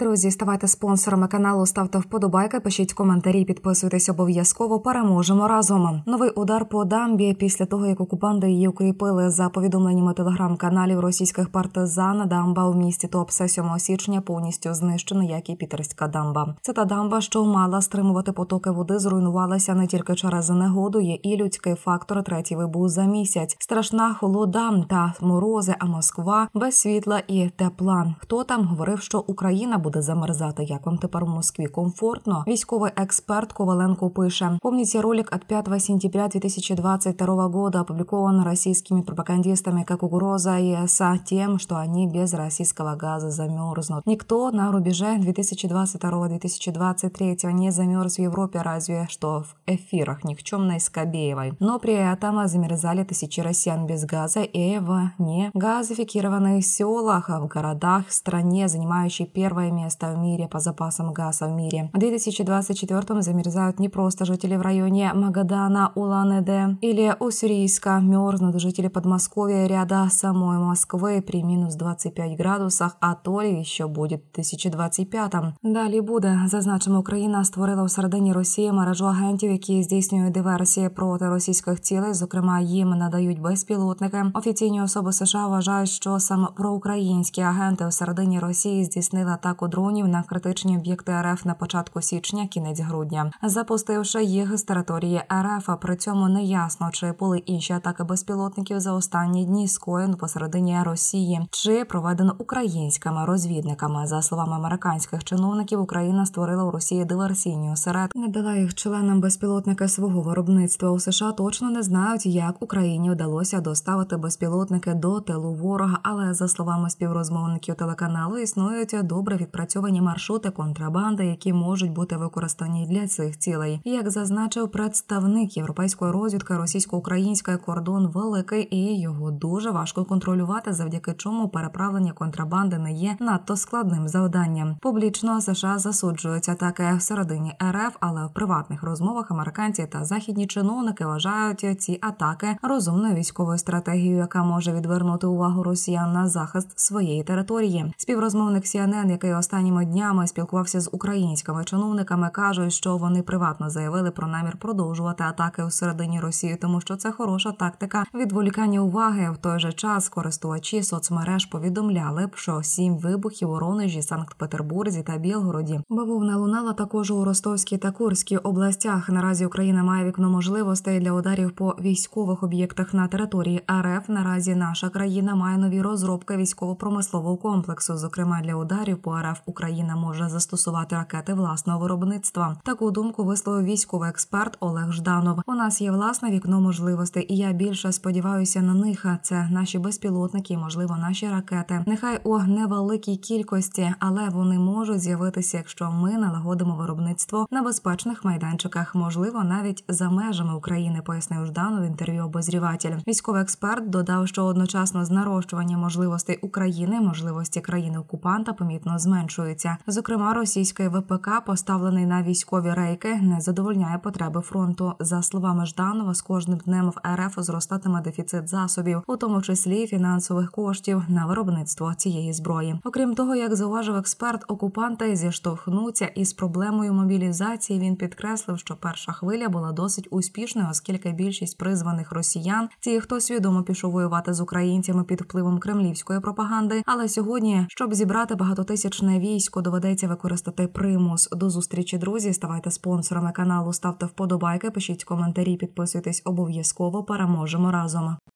Друзі, ставайте спонсорами каналу, ставте вподобайки, пишіть коментарі, підписуйтесь обов'язково. Переможемо разом. Новий удар по дамбі після того, як окупанти її укріпили. За повідомленнями телеграм-каналів російських партизан, дамба в місті Туапсе 7 січня повністю знищена, як і Пітерська дамба. Це та дамба, що мала стримувати потоки води, зруйнувалася не тільки через негоду, є і людський фактор. Третій вибух за місяць. Страшна холода та морози, а Москва без світла і тепла. Хто там говорив, що Україна буде замерзати? Як вам тепер в Москві комфортно? Військовий експерт Коваленко пише: «Помните ролик от 5 сентября 2022 года, опубликован российскими пропагандистами как угроза ЕС тем, что они без российского газа замерзнут. Никто на рубеже 2022-2023 не замерз в Европе, разве что в эфирах никчемной Скобеевой. Но при этом замерзали тысячи россиян без газа и в негазифицированных селах, в городах, в стране, занимающей первое место в мире по запасам газа в мире. В 2024 замерзают не просто жители в районе Магадана, Улан-Удэ или Уссурийска. Мерзнут жители Подмосковья, ряда самой Москвы при минус 25 градусах, а то ли ще буде в 2025-м. Далі буде. Зазначимо, Україна створила у середині Росії мережу агентів, які здійснюють диверсії проти російських цілей. Зокрема, їм надають безпілотники. Офіційні особи США вважають, що саме проукраїнські агенти у середині Росії здійснили атаку дронів на критичні об'єкти РФ на початку січня, кінець грудня, запустивши їх з території РФ. А при цьому не ясно, чи були інші атаки безпілотників за останні дні скоєно посередині Росії, чи проведено українськими розвідниками. За словами американських чиновників, Україна створила у Росії диверсійні осередки, не дала їх членам безпілотники свого виробництва. У США точно не знають, як Україні вдалося доставити безпілотники до тилу ворога, але за словами співрозмовників телеканалу, існують добре відпрацьовані маршрути контрабанди, які можуть бути використані для цих цілей. Як зазначив представник європейської розвідки, російсько-український кордон великий і його дуже важко контролювати, завдяки чому переправлення контрабанди не є надто складним завданням. Публічно США засуджують атаки всередині РФ, але в приватних розмовах американці та західні чиновники вважають ці атаки розумною військовою стратегією, яка може відвернути увагу росіян на захист своєї території. Співрозмовник CNN, який останніми днями спілкувався з українськими чиновниками, каже, що вони приватно заявили про намір продовжувати атаки у середині Росії, тому що це хороша тактика відволікання уваги. В той же час користувачі соцмереж повідомляли б, що 7 вибухів у Воронежі, Санкт-Петербурзі та Білгороді. Бавовна лунала також у Ростовській та Курській областях. Наразі Україна має вікно можливостей для ударів по військових об'єктах на території РФ. Наразі наша країна має нові розробки військово-промислового комплексу. Зокрема, для ударів по РФ Україна може застосувати ракети власного виробництва. Таку думку висловив військовий експерт Олег Жданов. У нас є власне вікно можливостей, і я більше сподіваюся на них. Це наші безпілотники, можливо, наші ракети. Нехай у невеликій кількості, але вони можуть з'явитися, якщо ми налагодимо виробництво на безпечних майданчиках, можливо, навіть за межами України, пояснив Жданов в інтерв'ю обозріватель. Військовий експерт додав, що одночасно з нарощуванням можливостей України, можливості країни-окупанта помітно зменшуються. Зокрема, російський ВПК, поставлений на військові рейки, не задовольняє потреби фронту. За словами Жданова, з кожним днем в РФ зростатиме дефіцит засобів, у тому числі фінансових коштів на виробництво цієї зброї. Окрім того, як зауважив експерт, окупанти зіштовхнуться із проблемою мобілізації. Він підкреслив, що перша хвиля була досить успішною, оскільки більшість призваних росіян – ті, хто свідомо пішов воювати з українцями під впливом кремлівської пропаганди. Але сьогодні, щоб зібрати багатотисячне військо, доведеться використати примус. До зустрічі, друзі. Ставайте спонсорами каналу, ставте вподобайки, пишіть коментарі, підписуйтесь обов'язково. Переможемо разом.